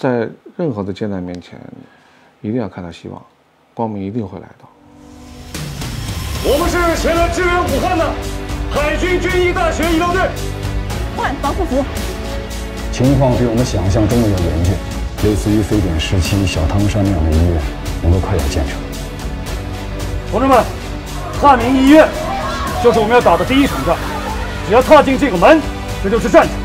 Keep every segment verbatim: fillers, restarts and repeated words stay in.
在任何的艰难面前，一定要看到希望，光明一定会来到。 我们是前来支援武汉的海军军医大学医疗队。 换防护服。 情况比我们想象中的要严峻，类似于非典时期小汤山那样的医院，能够快点建成。 同志们，汉民医院就是我们要打的第一场仗，只要踏进这个门，这就是战场。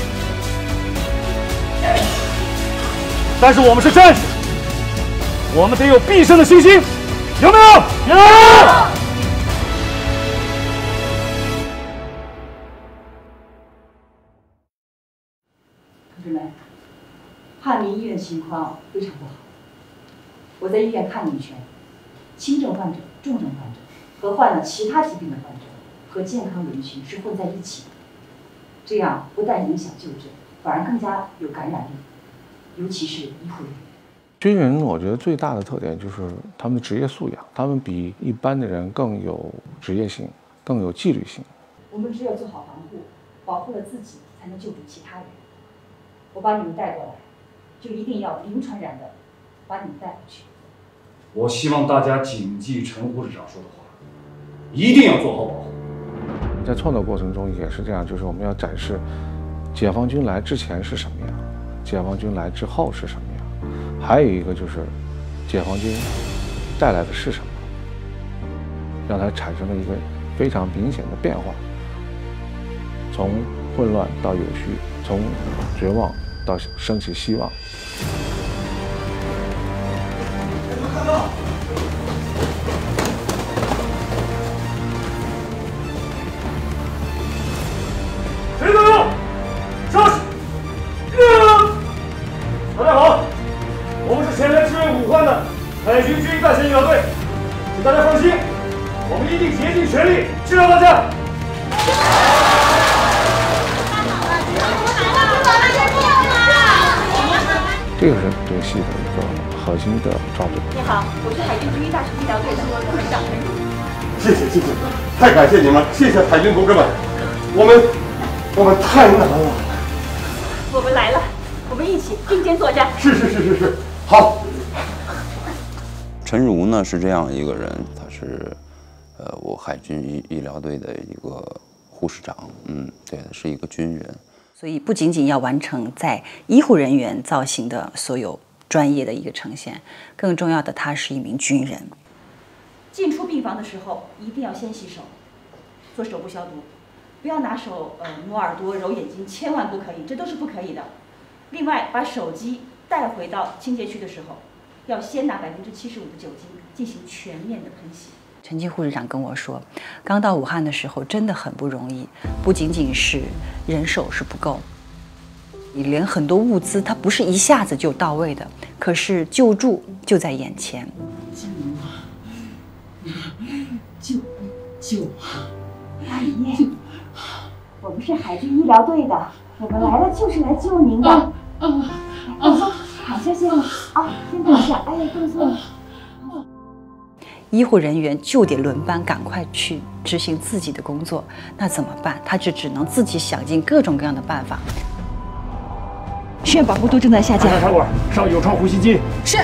但是我们是战士，我们得有必胜的信心，有没有？有！ 同志们，汉民医院的情况非常不好。我在医院看了一圈，轻症患者、重症患者和患了其他疾病的患者和健康人群是混在一起的，这样不但影响救治，反而更加有感染力。尤其是医护人员， 军人我觉得最大的特点就是他们的职业素养，他们比一般的人更有职业性，更有纪律性。 我们只有做好防护，保护了自己，才能救助其他人。我把你们带过来，就一定要零传染的把你们带回去。 我希望大家谨记陈护士长说的话，一定要做好保护。 在创作过程中也是这样，就是我们要展示解放军来之前是什么样，解放军来之后是什么样，还有一个就是解放军带来的是什么，让它产生了一个非常明显的变化，从混乱到有序，从绝望到升起希望。 有没有看到？谁都有，杀死！大家好，我们是前来支援武汉的海军军医大学医疗队，请大家放心，我们一定竭尽全力治疗大家。 这个是这个戏的一个核心的抓点。 你好，我是海军军医大学医疗队的队长陈如。 谢谢谢谢，太感谢你们，谢谢海军同志们，我们我们太难了。 我们来了，我们一起并肩作战。 是是是是是，好。 陈如呢是这样一个人，他是呃我海军医医疗队的一个护士长，嗯，对，是一个军人。 所以不仅仅要完成在医护人员造型的所有专业的一个呈现，更重要的，他是一名军人。 进出病房的时候一定要先洗手，做手部消毒，不要拿手呃摸耳朵、揉眼睛，千万不可以，这都是不可以的。另外，把手机带回到清洁区的时候，要先拿百分之七十五的酒精进行全面的喷洗。 陈静护士长跟我说，刚到武汉的时候真的很不容易，不仅仅是人手是不够，你连很多物资它不是一下子就到位的，可是救助就在眼前。 救救阿姨，我们是海军医疗队的，我们来了就是来救您的。啊啊啊！躺下先啊，先躺下。哎呀，动作。 医护人员就得轮班，赶快去执行自己的工作，那怎么办？他就只能自己想尽各种各样的办法。 实验保护度正在下降。 插管，上有创呼吸机。 是。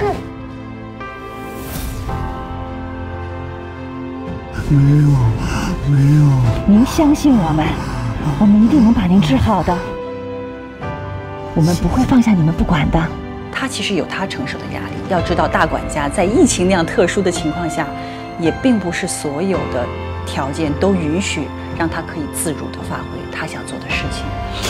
没有，没有。 您相信我们，我们一定能把您治好的。我们不会放下你们不管的。 他其实有他承受的压力。要知道，大管家在疫情那样特殊的情况下，也并不是所有的条件都允许让他可以自如地发挥他想做的事情。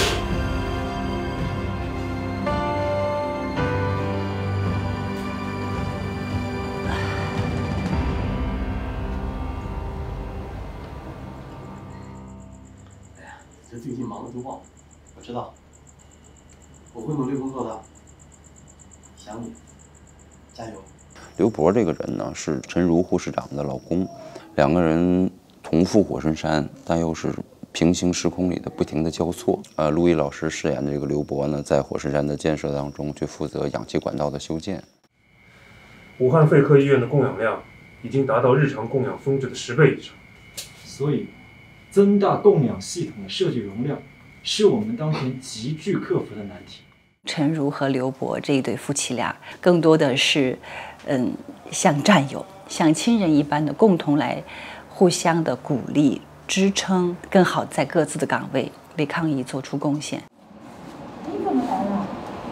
哎呀，这最近忙得都忘了，我知道，我会努力工作的。想你，加油！ 刘博这个人呢，是陈如护士长的老公，两个人同赴火神山，但又是平行时空里的不停的交错。呃，陆毅老师饰演的这个刘博呢，在火神山的建设当中，去负责氧气管道的修建。 武汉肺科医院的供氧量已经达到日常供氧峰值的十倍以上， 所以增大供氧系统的设计容量是我们当前急剧克服的难题。 陈如和刘伯这一对夫妻俩，更多的是，嗯，像战友、像亲人一般的共同来互相的鼓励、支撑，更好在各自的岗位为抗疫做出贡献。 你怎么来了？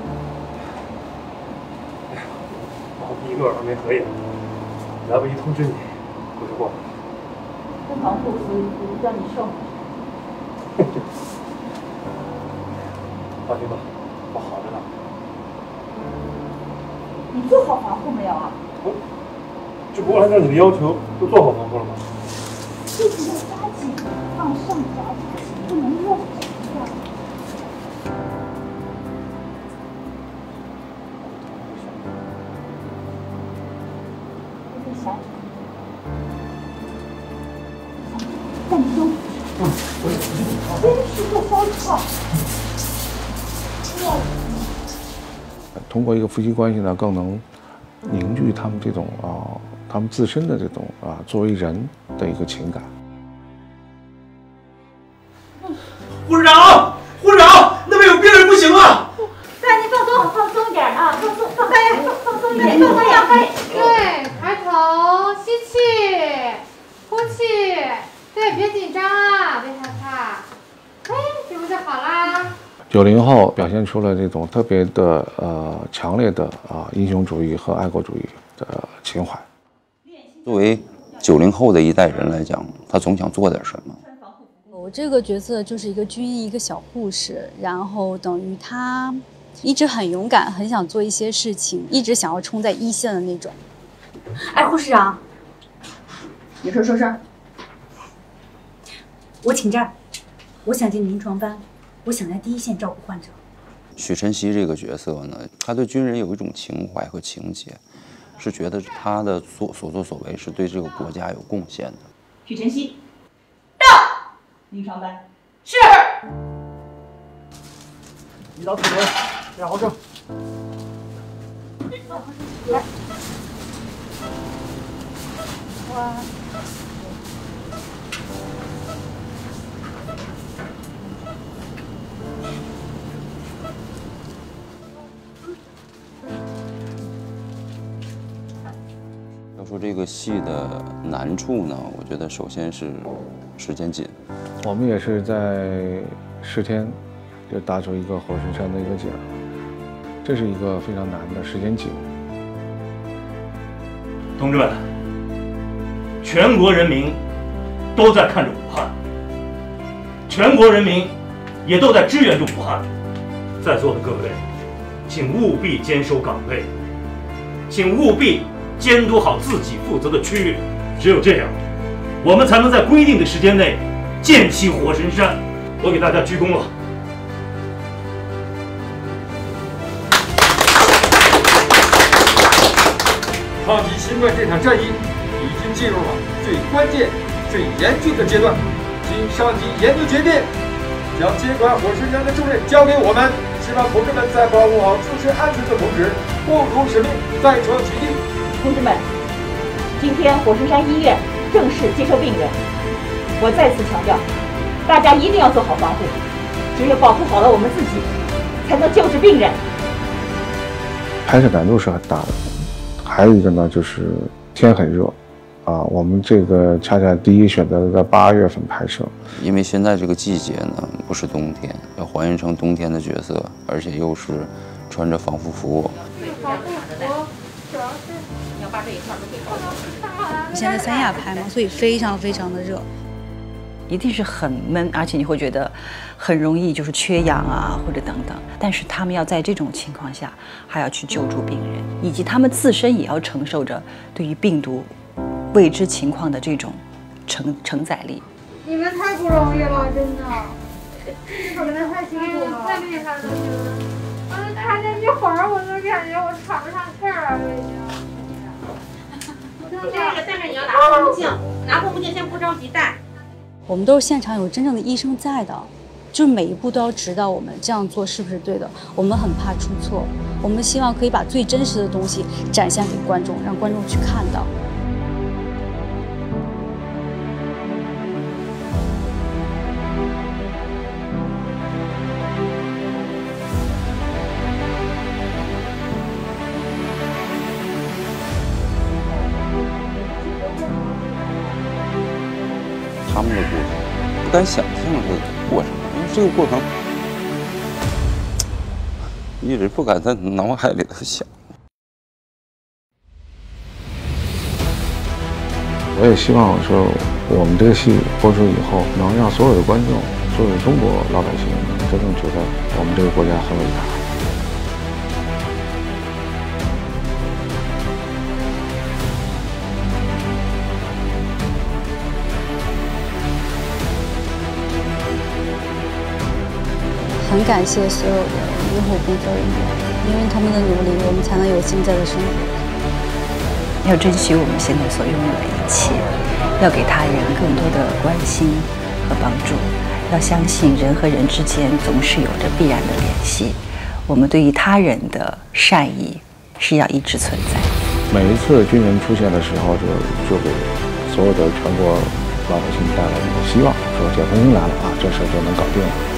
哎呀，忙一个还没合影，来不及通知你，我就过来。 不防护，所以我就叫你瘦。 放心吧，我好着呢。 你做好防护没有啊？ 我这不按照你的要求都做好防护了吗？ 就是要加紧，往上加加紧，不能乱加。我在想什么？但你都不知道，真是个烧烤。 通过一个夫妻关系呢，更能凝聚他们这种啊，他们自身的这种啊，作为人的一个情感。 护士长，护士长，那边有病人不行了！ 对，你放松，放松一点啊，放松，放松，放松一点，放松两肺。 对，抬头，吸气，呼气。对，别紧张啊，别害怕。哎，这不就好啦？ 九零后表现出了这种特别的呃强烈的啊英雄主义和爱国主义的情怀。 作为九零后的一代人来讲，他总想做点什么。 我这个角色就是一个军医，一个小护士，然后等于他一直很勇敢，很想做一些事情，一直想要冲在一线的那种。 哎，护士长，有事说事儿。我请假，我想进临床班。我想在第一线照顾患者。 许晨曦这个角色呢，他对军人有一种情怀和情结，是觉得他的所所作所为是对这个国家有贡献的。 许晨曦，到临床班。是。 胰岛素酶两毫升。 来。哇。 要说这个戏的难处呢，我觉得首先是时间紧。 我们也是在十天就打出一个火神山的一个景，这是一个非常难的，时间紧。 同志们，全国人民都在看着武汉，全国人民也都在支援着武汉。在座的各位，请务必坚守岗位，请务必监督好自己负责的区域，只有这样，我们才能在规定的时间内建起火神山。我给大家鞠躬了。 抗击新冠这场战役已经进入了最关键、最严峻的阶段。经上级研究决定，将接管火神山的重任交给我们。希望同志们在保护好自身安全的同时，共同使命，再创奇迹。 同志们，今天火神山医院正式接收病人。我再次强调，大家一定要做好防护，只有保护好了我们自己，才能救治病人。 拍摄难度是很大的，还有一个呢，就是天很热，啊，我们这个恰恰第一选择在八月份拍摄， 因为现在这个季节呢不是冬天，要还原成冬天的角色，而且又是穿着防护服。 防护服主要是你要把这一块都给搞好。 现在三亚拍嘛，所以非常非常的热， 一定是很闷，而且你会觉得很容易就是缺氧啊或者等等。但是他们要在这种情况下还要去救助病人，以及他们自身也要承受着对于病毒未知情况的这种承承载力。 你们太不容易了，真的，你们真的太辛苦了，太厉害了你们！我看见一会儿，我就感觉我喘不上气儿了，已经。 这个，但是你要拿护目镜，拿护目镜先不着急戴。 我们都是现场有真正的医生在的，就是每一步都要指导我们这样做是不是对的。我们很怕出错，我们希望可以把最真实的东西展现给观众，让观众去看到。 不敢想象这个过程，因为这个过程一直不敢在脑海里头想。 我也希望说，我们这个戏播出以后，能让所有的观众，所有的中国老百姓，能真正觉得我们这个国家很伟大。 很感谢所有的医护工作人员，因为他们的努力，我们才能有现在的生活。 要珍惜我们现在所拥有的一切，要给他人更多的关心和帮助，要相信人和人之间总是有着必然的联系。我们对于他人的善意是要一直存在。 每一次军人出现的时候，就就给所有的全国老百姓带来一个希望，说解放军来了啊，这事就能搞定了。